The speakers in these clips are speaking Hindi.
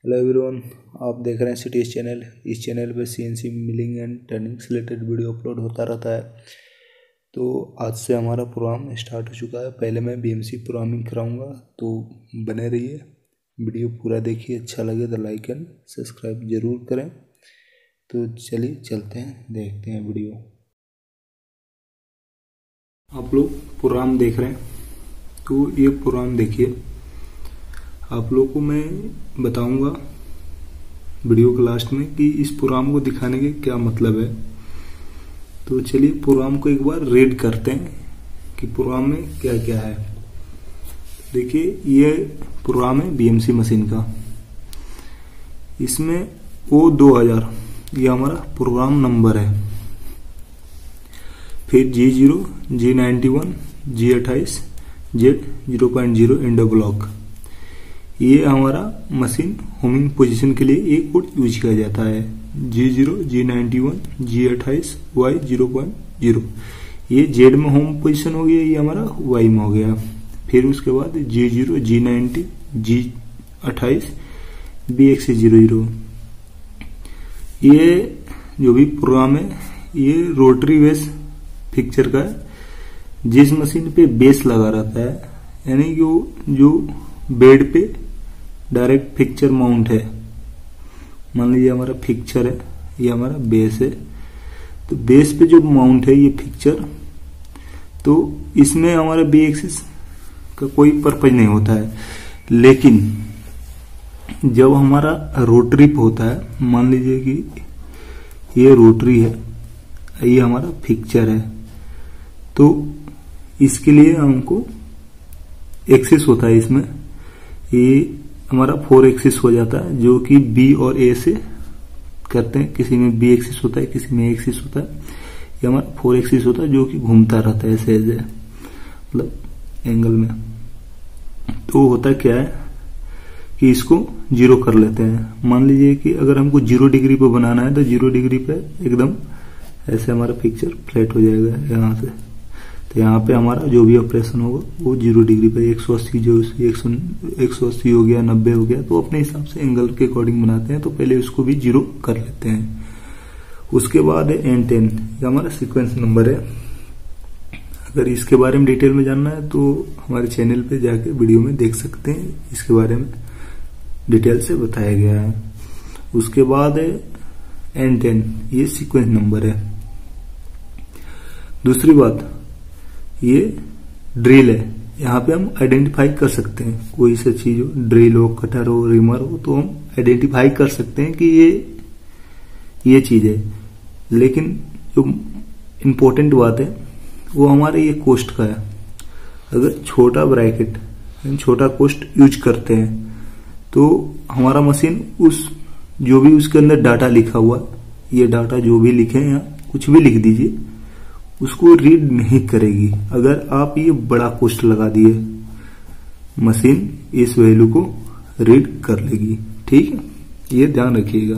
हेलो एवरीवन, आप देख रहे हैं सिटीज चैनल। इस चैनल पे सीएनसी मिलिंग एंड टर्निंग से रिलेटेड वीडियो अपलोड होता रहता है। तो आज से हमारा प्रोग्राम स्टार्ट हो चुका है। पहले मैं VMC प्रोग्रामिंग कराऊंगा, तो बने रहिए, वीडियो पूरा देखिए। अच्छा लगे तो लाइक एंड सब्सक्राइब ज़रूर करें। तो चलिए चलते हैं, देखते हैं वीडियो। आप लोग प्रोग्राम देख रहे हैं, तो ये प्रोग्राम देखिए। आप लोगों को मैं बताऊंगा वीडियो के लास्ट में कि इस प्रोग्राम को दिखाने के क्या मतलब है। तो चलिए प्रोग्राम को एक बार रीड करते हैं कि प्रोग्राम में क्या क्या है। देखिए, ये प्रोग्राम है VMC मशीन का। इसमें O2000 ये हमारा प्रोग्राम नंबर है। फिर G0, G91, G28, Z0.0 Indo block, ये हमारा मशीन होमिंग पोजीशन के लिए एक कोड यूज किया जाता है। G0, G91, G28, Y0.0 ये Z में होम पोजीशन हो गया, ये हमारा Y में हो गया। फिर उसके बाद G0, G90, G28, BX00 ये जो भी प्रोग्राम है ये रोटरी बेस पिक्चर का है। जिस मशीन पे बेस लगा रहता है, यानी कि जो बेड पे डायरेक्ट पिक्चर माउंट है। मान लीजिए हमारा पिक्चर है, ये हमारा बेस है। तो बेस पे जो माउंट है ये पिक्चर, तो इसमें हमारा बी एक्सिस का कोई पर्पज नहीं होता है। लेकिन जब हमारा रोटरी पे होता है, मान लीजिए कि ये रोटरी है, ये हमारा पिक्चर है, तो इसके लिए हमको एक्सिस होता है। इसमें ये हमारा 4 एक्सिस हो जाता है, जो कि B और A से करते हैं। किसी में B एक्सिस होता है, किसी में A एक्सिस होता है। ये हमारा 4 एक्सिस होता है, जो कि घूमता रहता है ऐसे ऐसे, मतलब एंगल में। तो होता क्या है कि इसको 0 कर लेते हैं। मान लीजिए कि अगर हमको 0 डिग्री पे बनाना है, तो 0 डिग्री पे एकदम ऐसे हमारा पिक्चर फ्लैट हो जाएगा यहाँ से। तो यहाँ पे हमारा जो भी ऑपरेशन होगा वो 0 डिग्री पे 180 जो 180 हो गया, 90 हो गया, तो अपने हिसाब से एंगल के अकॉर्डिंग बनाते हैं। तो पहले उसको भी 0 कर लेते हैं। उसके बाद है N10, ये हमारा सीक्वेंस नंबर है। अगर इसके बारे में डिटेल में जानना है तो हमारे चैनल पे जाके वीडियो में देख सकते हैं, इसके बारे में डिटेल से बताया गया है। उसके बाद है N10, ये सीक्वेंस नंबर है। दूसरी बात, ये ड्रिल है। यहाँ पे हम आइडेंटिफाई कर सकते हैं कोई सा चीज हो, ड्रिल हो, कटर हो, रिमर हो, तो हम आइडेंटिफाई कर सकते हैं कि ये चीज है। लेकिन जो इम्पोर्टेंट बात है वो हमारे ये कोस्ट का है। अगर छोटा ब्रैकेट, छोटा कोस्ट यूज करते हैं, तो हमारा मशीन उस जो भी उसके अंदर डाटा लिखा हुआ, ये डाटा जो भी लिखे हैं, कुछ भी लिख दीजिए, उसको रीड नहीं करेगी। अगर आप ये बड़ा कोष्ट लगा दिए, मशीन इस वैल्यू को रीड कर लेगी। ठीक है, ये ध्यान रखिएगा।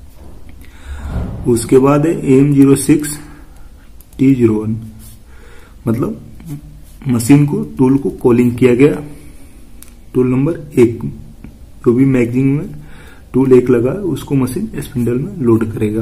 उसके बाद है AM06 T01, मतलब मशीन को टूल को कॉलिंग किया गया। टूल नंबर 1, जो भी मैगजीन में टूल 1 लगा उसको मशीन स्पिंडल में लोड करेगा।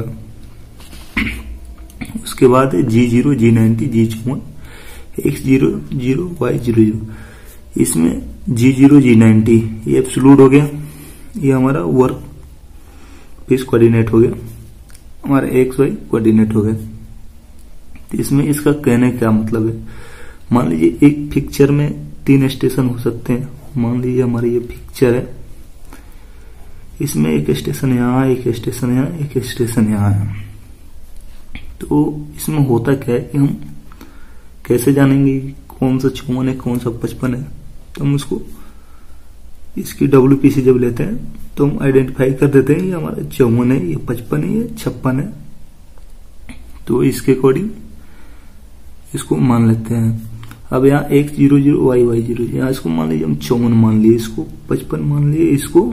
उसके बाद है G0, G90, G51, X00, Y00। इसमें G0, G90 ये एब्सोल्यूट हो गया, ये हमारा वर्क पीस कोऑर्डिनेट हो गया, हमारा XY कोऑर्डिनेट हो गया। तो इसमें इसका कहने क्या मतलब है, मान लीजिए एक पिक्चर में 3 स्टेशन हो सकते हैं। मान लीजिए हमारी ये पिक्चर है, इसमें एक स्टेशन यहाँ, एक स्टेशन यहाँ, एक स्टेशन यहाँ है। तो इसमें होता क्या है कि हम कैसे जानेंगे कौन सा 54 है, कौन सा 55 है। तो हम उसको इसकी WPC जब लेते हैं तो हम आइडेंटिफाई कर देते हैं, ये हमारा 54 है, ये 55 है, ये 56 है। तो इसके अकॉर्डिंग इसको मान लेते हैं। अब यहाँ X00, Y00, यहाँ इसको मान लीजिए हम 54 मान लिए, इसको 55 मान लिए, इसको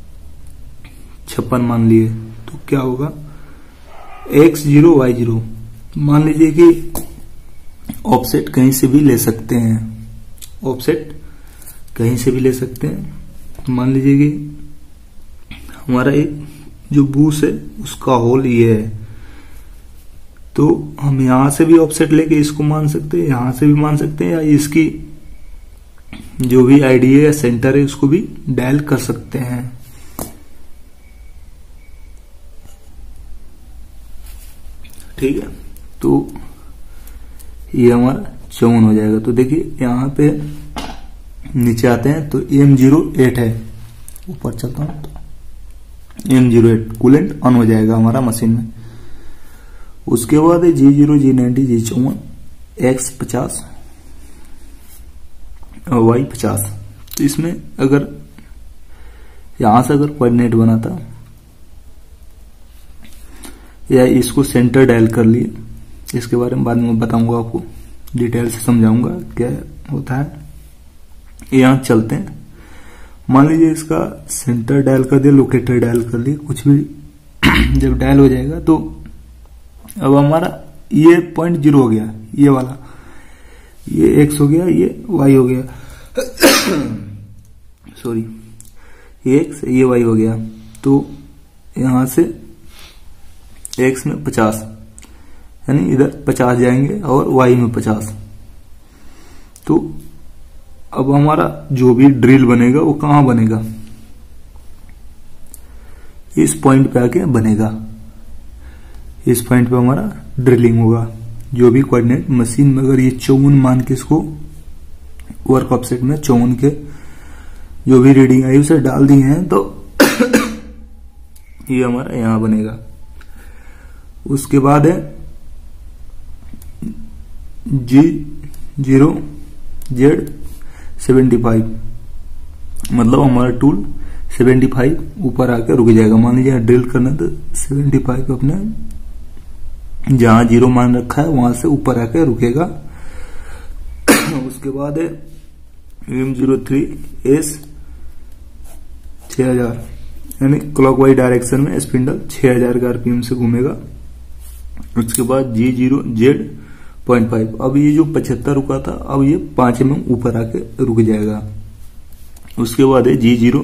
56 मान लिए। तो क्या होगा, X0, Y0, मान लीजिए कि ऑफसेट कहीं से भी ले सकते हैं, ऑफसेट कहीं से भी ले सकते हैं। मान लीजिए कि हमारा एक जो बूस है उसका होल ये है, तो हम यहां से भी ऑफसेट लेके इसको मान सकते हैं, यहां से भी मान सकते हैं, या इसकी जो भी आईडी है या सेंटर है उसको भी डायल कर सकते हैं। ठीक है, तो ये हमारा 54 हो जाएगा। तो देखिए यहां पे नीचे आते हैं तो M08 है, ऊपर चलता हूं तो M08 कूलेंट ऑन हो जाएगा हमारा मशीन में। उसके बाद है G0, G90, G54, X50 और Y50। तो इसमें अगर यहां से अगर कोऑर्डिनेट बनाता या इसको सेंटर डायल कर लिए, इसके बारे में बाद में बताऊंगा, आपको डिटेल से समझाऊंगा क्या होता है। यहां चलते हैं, मान लीजिए इसका सेंटर डायल कर दिया, लोकेटर डायल कर दिया, कुछ भी जब डायल हो जाएगा तो अब हमारा ये 0.0 हो गया, ये वाला, ये X हो गया, ये Y हो गया सॉरी, ये X ये Y हो गया। तो यहां से X में 50, यानी इधर 50 जाएंगे और Y में 50। तो अब हमारा जो भी ड्रिल बनेगा वो कहां बनेगा, इस पॉइंट पे आके बनेगा, इस पॉइंट पे हमारा ड्रिलिंग होगा। जो भी कोऑर्डिनेट मशीन में अगर ये 54 मान के इसको वर्क ऑफसेट में 54 के जो भी रीडिंग आई उसे डाल दिए हैं तो ये हमारा यहां बनेगा। उसके बाद है G0 Z75, मतलब हमारा टूल 75 ऊपर आकर रुक जाएगा। मान लीजिए ड्रिल करना तो 75 अपने जहां 0 मान रखा है वहां से ऊपर आकर रुकेगा। उसके बाद है M03S 6000, यानी क्लॉकवाइज डायरेक्शन में स्पिंडल 6000 का RPM से घूमेगा। उसके बाद G0 Z.5, अब ये जो 75 रुका था अब ये 5 mm ऊपर आके रुक जाएगा। उसके बाद है G0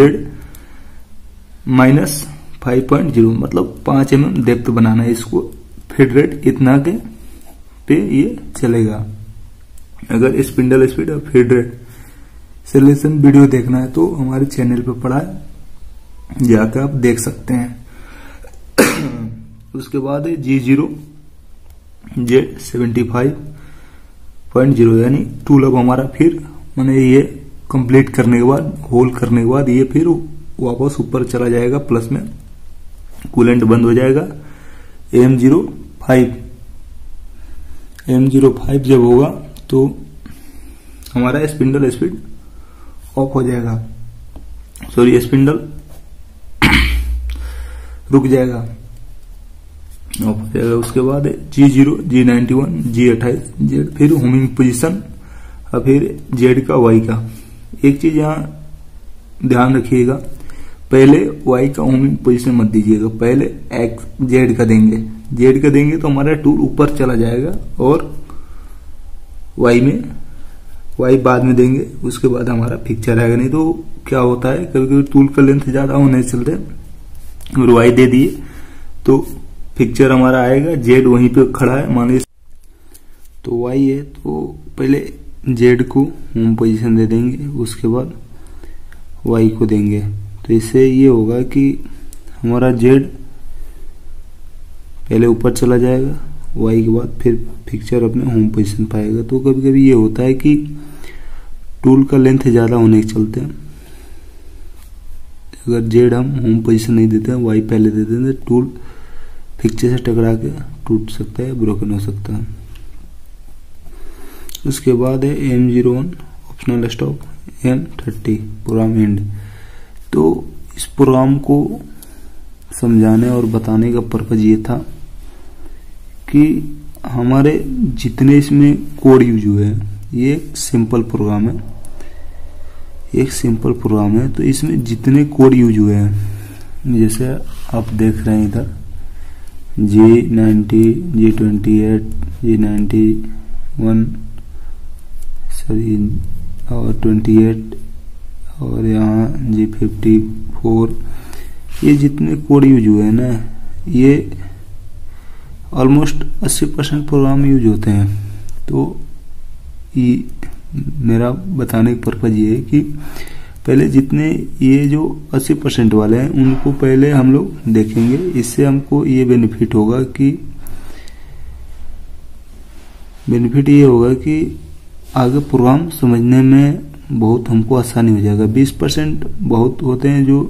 Z-5.0, मतलब 5 mm डेप्थ बनाना है इसको, फीड रेट इतना के पे ये चलेगा। अगर स्पिंडल स्पीड और फीड रेट सिलेक्शन वीडियो देखना है तो हमारे चैनल पे पड़ा है, जाकर आप देख सकते हैं। उसके बाद है G0 Z75.0, यानी टूल अब हमारा फिर मैंने ये कंप्लीट करने के बाद, होल करने के बाद ये फिर वापस ऊपर चला जाएगा प्लस में, कूलेंट बंद हो जाएगा। M05 जब होगा तो हमारा स्पिंडल स्पीड ऑफ हो जाएगा, सॉरी स्पिंडल रुक जाएगा, ऑफ हो जाएगा। उसके बाद G0 G91 G28 Z, फिर होमिंग पोजीशन और फिर Z का Y का। एक चीज यहाँ ध्यान रखिएगा, पहले Y का होमिंग पोजीशन मत दीजिएगा, पहले Z का देंगे। Z का देंगे तो हमारा टूल ऊपर चला जाएगा और Y बाद में देंगे, उसके बाद हमारा पिक्चर आएगा। नहीं तो क्या होता है कभी कभी टूल का लेंथ ज्यादा होने चलते और Y दे दिए तो पिक्चर हमारा आएगा, Z वहीं पे खड़ा है मान लीजिए तो Y है, तो पहले Z को होम पोजीशन दे देंगे, उसके बाद Y को देंगे। तो इससे ये होगा कि हमारा Z पहले ऊपर चला जाएगा, Y के बाद फिर पिक्चर अपने होम पोजीशन पाएगा। तो कभी कभी ये होता है कि टूल का लेंथ ज्यादा होने के चलते हैं अगर Z हम होम पोजीशन नहीं देते हैं, Y पहले दे देते हैं, तो टूल पिक्चर से टकरा के टूट सकता है, ब्रोकन हो सकता है। उसके बाद है M01 optional stop M30 programme and. तो इस प्रोग्राम को समझाने और बताने का पर्पज ये था कि हमारे जितने इसमें कोड यूज हुए हैं, ये एक सिंपल प्रोग्राम है, एक सिंपल प्रोग्राम है। तो इसमें जितने कोड यूज हुए हैं, जैसे आप देख रहे हैं इधर G90 G28 G91 सॉरी और 28 और यहाँ G54 ये जितने कोड यूज हुए हैं ना, ये ऑलमोस्ट 80% प्रोग्राम यूज होते हैं। तो ये मेरा बताने का पर्पज ये है कि पहले जितने ये जो 80% वाले हैं उनको पहले हम लोग देखेंगे। इससे हमको ये बेनिफिट होगा कि आगे प्रोग्राम समझने में बहुत हमको आसानी हो जाएगा। 20% बहुत होते हैं, जो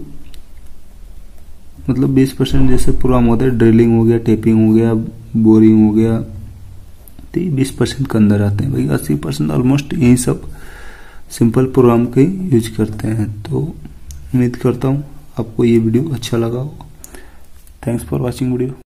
मतलब 20% जैसे प्रोग्राम होते हैं, ड्रिलिंग हो गया, टेपिंग हो गया, बोरिंग हो गया, तो ये 20% के अंदर आते हैं। भाई 80% ऑलमोस्ट यही सब सिंपल प्रोग्राम के यूज करते हैं। तो उम्मीद करता हूँ आपको ये वीडियो अच्छा लगा हो। Thanks for watching video.